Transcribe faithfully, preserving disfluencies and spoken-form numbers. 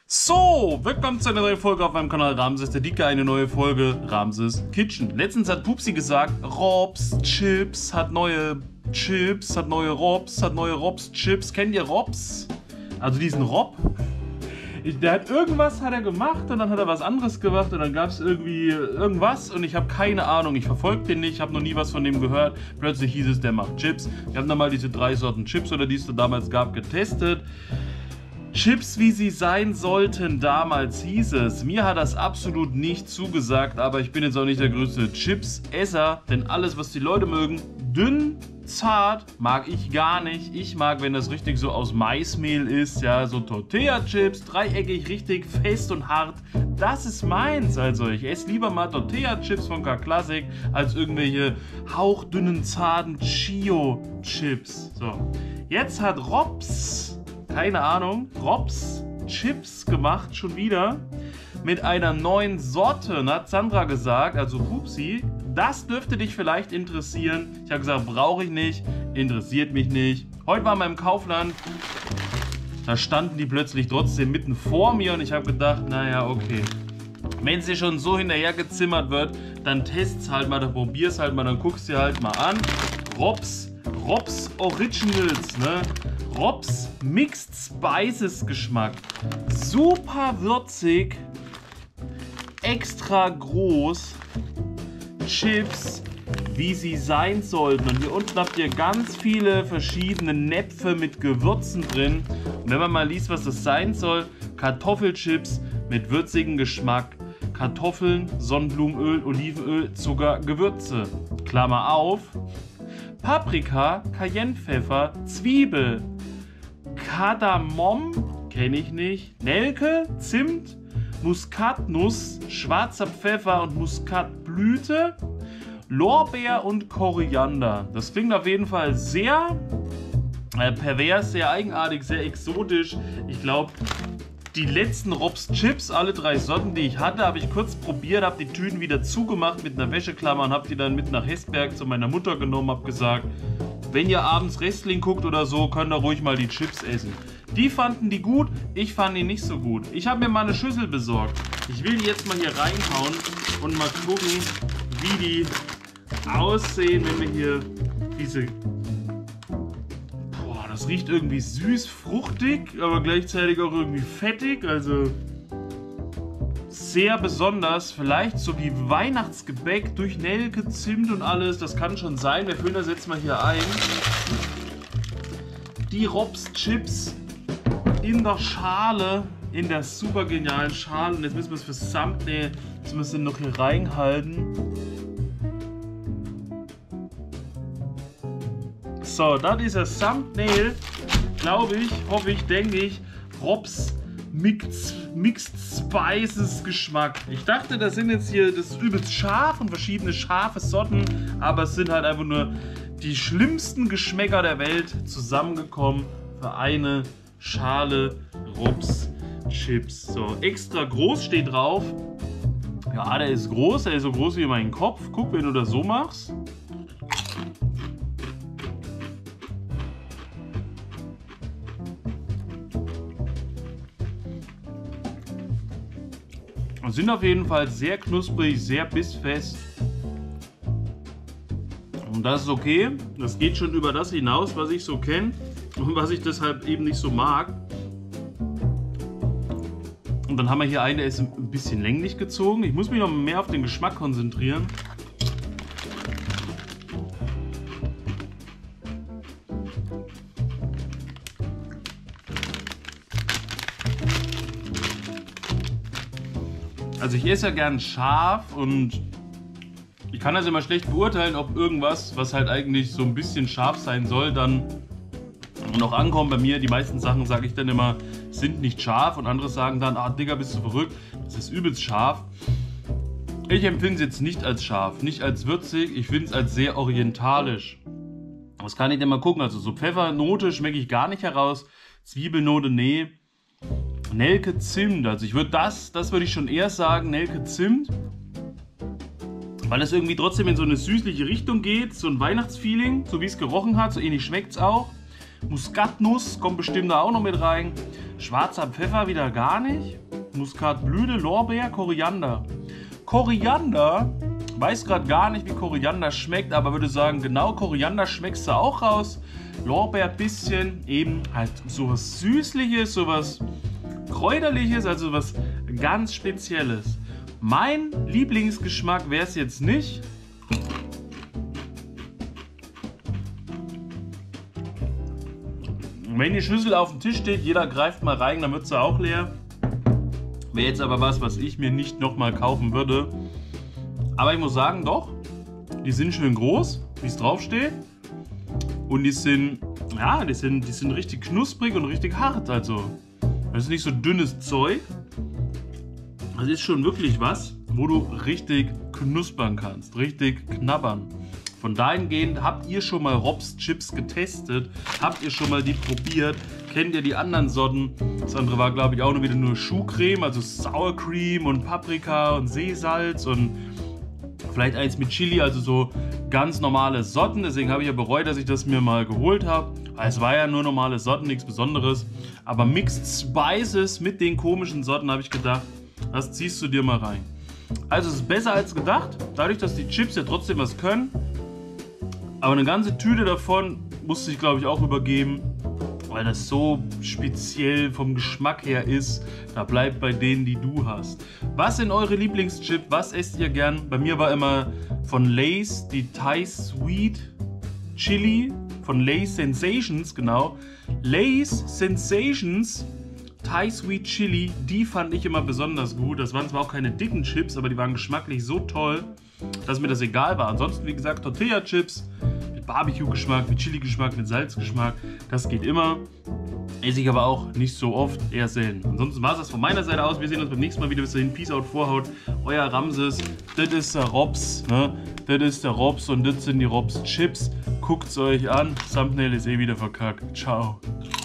So, willkommen zu einer neuen Folge auf meinem Kanal Ramses der Dicke, eine neue Folge Ramses Kitchen. Letztens hat Pupsi gesagt, Robs Chips hat neue Chips, hat neue Robs, hat neue Robs Chips. Kennt ihr Robs? Also diesen Rob? Ich, der hat irgendwas hat er gemacht und dann hat er was anderes gemacht und dann gab es irgendwie irgendwas und ich habe keine Ahnung, ich verfolge den nicht, ich habe noch nie was von dem gehört. Plötzlich hieß es, der macht Chips. Wir haben dann mal diese drei Sorten Chips oder die es damals gab getestet. Chips, wie sie sein sollten, damals hieß es. Mir hat das absolut nicht zugesagt, aber ich bin jetzt auch nicht der größte Chips-Esser, denn alles, was die Leute mögen, dünn, zart, mag ich gar nicht. Ich mag, wenn das richtig so aus Maismehl ist, ja, so Tortilla-Chips, dreieckig, richtig fest und hart. Das ist meins, also ich esse lieber mal Tortilla-Chips von K-Classic als irgendwelche hauchdünnen, zarten Chio-Chips. So, jetzt hat Robs... keine Ahnung, Robs Chips gemacht, schon wieder, mit einer neuen Sorte, hat Sandra gesagt, also Pupsi, das dürfte dich vielleicht interessieren. Ich habe gesagt, brauche ich nicht, interessiert mich nicht. Heute waren wir im Kaufland, da standen die plötzlich trotzdem mitten vor mir und ich habe gedacht, naja, okay. Wenn sie schon so hinterher gezimmert wird, dann test's halt mal, dann probier's halt mal, dann guck's dir halt mal an. Robs, Robs Originals, ne? Robs Mixed Spices Geschmack. Super würzig, extra groß, Chips, wie sie sein sollten. Und hier unten habt ihr ganz viele verschiedene Näpfe mit Gewürzen drin. Und wenn man mal liest, was das sein soll, Kartoffelchips mit würzigem Geschmack. Kartoffeln, Sonnenblumenöl, Olivenöl, Zucker, Gewürze. Klammer auf. Paprika, Cayennepfeffer, Zwiebel, Kardamom, kenne ich nicht, Nelke, Zimt, Muskatnuss, schwarzer Pfeffer und Muskatblüte, Lorbeer und Koriander. Das klingt auf jeden Fall sehr äh, pervers, sehr eigenartig, sehr exotisch. Ich glaube, die letzten Robs Chips, alle drei Sorten, die ich hatte, habe ich kurz probiert, habe die Tüten wieder zugemacht mit einer Wäscheklammer und habe die dann mit nach Hesberg zu meiner Mutter genommen, habe gesagt, wenn ihr abends Wrestling guckt oder so, könnt ihr ruhig mal die Chips essen. Die fanden die gut, ich fand die nicht so gut. Ich habe mir mal eine Schüssel besorgt. Ich will die jetzt mal hier reinhauen und mal gucken, wie die aussehen, wenn wir hier diese... Das riecht irgendwie süß, fruchtig, aber gleichzeitig auch irgendwie fettig, also sehr besonders, vielleicht so wie Weihnachtsgebäck durch Nelke, Zimt und alles, das kann schon sein. Wir füllen das jetzt mal hier ein. Die Robs Chips in der Schale, in der super genialen Schale. Und jetzt müssen wir es fürs Thumbnail, jetzt müssen wir es noch hier reinhalten. So, das ist das Thumbnail, glaube ich, hoffe ich, denke ich, Robs Mixed, Mixed Spices Geschmack. Ich dachte, das sind jetzt hier, das ist übelst scharf und verschiedene scharfe Sorten, aber es sind halt einfach nur die schlimmsten Geschmäcker der Welt zusammengekommen für eine Schale Robs Chips. So, extra groß steht drauf. Ja, der ist groß, der ist so groß wie mein Kopf. Guck, wenn du das so machst. Sind auf jeden Fall sehr knusprig, sehr bissfest. Und das ist okay. Das geht schon über das hinaus, was ich so kenne und was ich deshalb eben nicht so mag. Und dann haben wir hier einen, der ist ein bisschen länglich gezogen. Ich muss mich noch mehr auf den Geschmack konzentrieren. Also ich esse ja gern scharf und ich kann das immer schlecht beurteilen, ob irgendwas, was halt eigentlich so ein bisschen scharf sein soll, dann noch ankommt. Bei mir, die meisten Sachen, sage ich dann immer, sind nicht scharf und andere sagen dann, ah Digga, bist du verrückt, das ist übelst scharf. Ich empfinde es jetzt nicht als scharf, nicht als würzig, ich finde es als sehr orientalisch. Was kann ich denn mal gucken? Also so Pfeffernote schmecke ich gar nicht heraus, Zwiebelnote, nee. Nelke Zimt, also ich würde das, das würde ich schon eher sagen, Nelke Zimt, weil es irgendwie trotzdem in so eine süßliche Richtung geht, so ein Weihnachtsfeeling, so wie es gerochen hat, so ähnlich schmeckt es auch. Muskatnuss kommt bestimmt da auch noch mit rein. Schwarzer Pfeffer wieder gar nicht. Muskatblüte, Lorbeer, Koriander. Koriander, weiß gerade gar nicht, wie Koriander schmeckt, aber würde sagen, genau Koriander schmeckst du auch raus. Lorbeer bisschen, eben halt sowas Süßliches, sowas Kräuterliches, also was ganz Spezielles. Mein Lieblingsgeschmack wäre es jetzt nicht. Wenn die Schüssel auf dem Tisch steht, jeder greift mal rein, dann wird sie auch leer. Wäre jetzt aber was, was ich mir nicht nochmal kaufen würde. Aber ich muss sagen, doch, die sind schön groß, wie es draufsteht. Und die sind, ja, die sind, die sind richtig knusprig und richtig hart. Also, das ist nicht so dünnes Zeug. Das ist schon wirklich was, wo du richtig knuspern kannst, richtig knabbern. Von dahingehend, habt ihr schon mal Robs Chips getestet? Habt ihr schon mal die probiert? Kennt ihr die anderen Sorten? Das andere war, glaube ich, auch nur wieder nur Schuhcreme, also Sour Cream und Paprika und Seesalz und vielleicht eins mit Chili, also so ganz normale Sorten. Deswegen habe ich ja bereut, dass ich das mir mal geholt habe. Es war ja nur normale Sorten, nichts Besonderes. Aber Mixed Spices mit den komischen Sorten habe ich gedacht, das ziehst du dir mal rein. Also es ist besser als gedacht, dadurch, dass die Chips ja trotzdem was können. Aber eine ganze Tüte davon musste ich, glaube ich, auch übergeben, weil das so speziell vom Geschmack her ist. Da bleibt bei denen, die du hast. Was sind eure Lieblingschips? Was esst ihr gern? Bei mir war immer von Lay's die Thai Sweet Chili, von Lay's Sensations, genau. Lay's Sensations Thai Sweet Chili, die fand ich immer besonders gut. Das waren zwar auch keine dicken Chips, aber die waren geschmacklich so toll, dass mir das egal war. Ansonsten, wie gesagt, Tortilla-Chips mit Barbecue-Geschmack, mit Chili-Geschmack, mit Salzgeschmack, das geht immer. Esse ich aber auch nicht so oft, eher selten. Ansonsten war es das von meiner Seite aus. Wir sehen uns beim nächsten Mal wieder. Bis dahin, Peace out, Vorhaut. Euer Ramses. Das ist der Robs, ne? Das ist der Robs und das sind die Robs Chips. Guckt es euch an. Thumbnail ist eh wieder verkackt. Ciao.